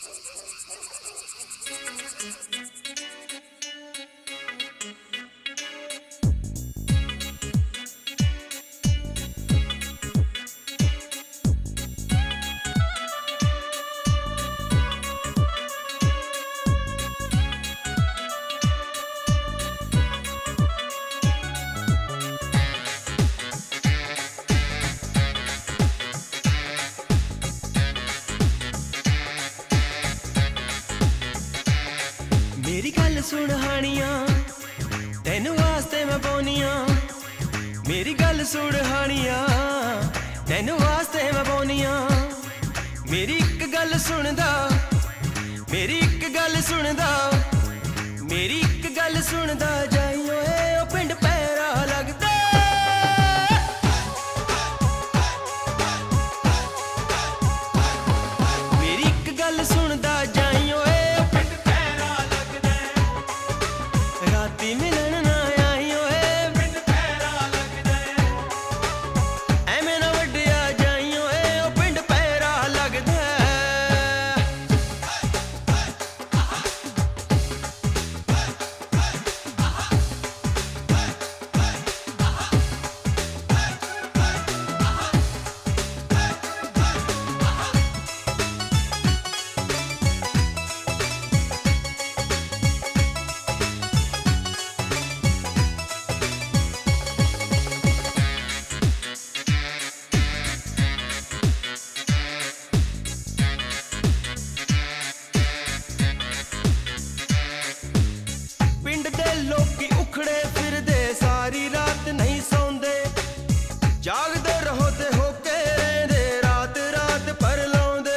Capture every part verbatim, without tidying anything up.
मेरी गल सुन हानिया तेन वास्ते मैं पौनिया। मेरी गल सुन हानिया तेन वास्ते मैं पौनिया। मेरी एक गल सुनदा, मेरी एक गल सुनदा, मेरी एक गल सुनदा जाई ओए ओ पिंड पैरा लगदा। मेरी एक गल सुनदा जाई ओए राती मिलन ना आई ओए पिंड पैरा लगदा। एवें ना वड्डिया जाई ओए ओ पिंड पैरा लगदा। लोकी उखड़े फिरदे सारी रात नहीं सौंदे। जागदे रहो ते होके रहंदे रात रात पर लाउंदे।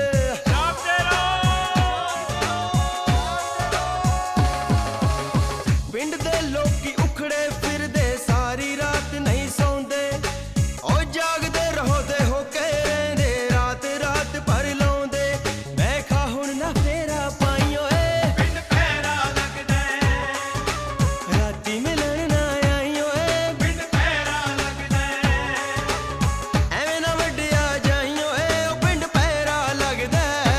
पिंड दे लोकी उखड़े फिरदे सारी रात नहीं सौंदे। ओ जागदे रहो ते होके रहंदे रात रात पर लाउंदे। मैं खा हुण ना फेरा पाई ओए पिंड पैरा लगदा। राती मिलन ना आई ओए पिंड पैरा लगदा। एवें ना वड्डिया जाई ओए ओ पिंड पैरा लगदा।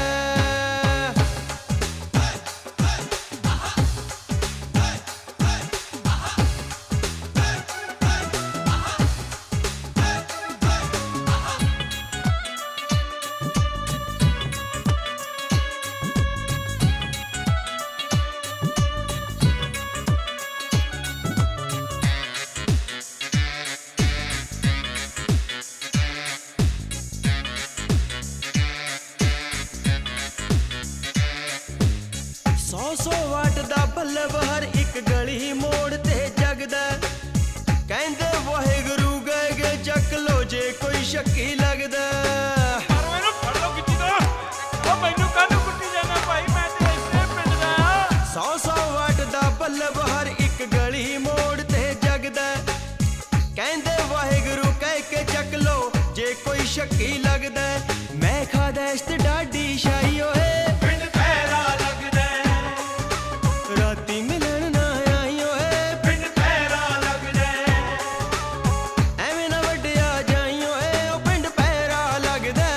सौ सौ वाट दा बल्लभ हर एक गली मोड़ ते जगदा। कहंदे वाहिगुरू गए गे चक लो जे कोई शक्की लगदा। सौ सौ वाट दा बल्लभ हर एक गली मोड़ ते जगदा। कहंदे वाहिगुरू कह के चक लो जे कोई शक्की लगदा। मैं खादा इश्त डाडी शाही ओए पिंड पैरा लगदा। राती मिलन ना आई ओए पिंड पैरा लगदा। एवें ना वड्डिया जाई ओए ओ पिंड पैरा लगदा।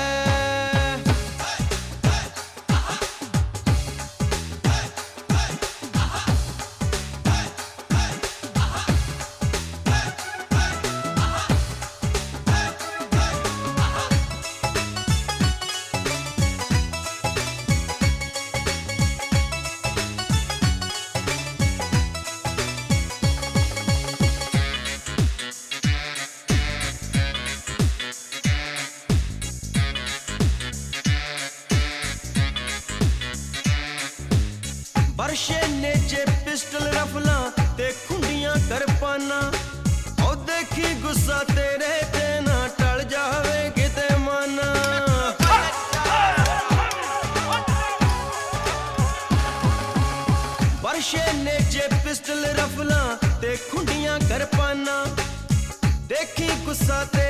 बरशे नेचे पिस्टल रफला ते खुंडियां करपाना। ओ देखी गुस्सा तेरे ते ना टल जावे किते माना। बरशे नेचे पिस्टल रफला ते खुंडियां करपाना। देखी गुस्सा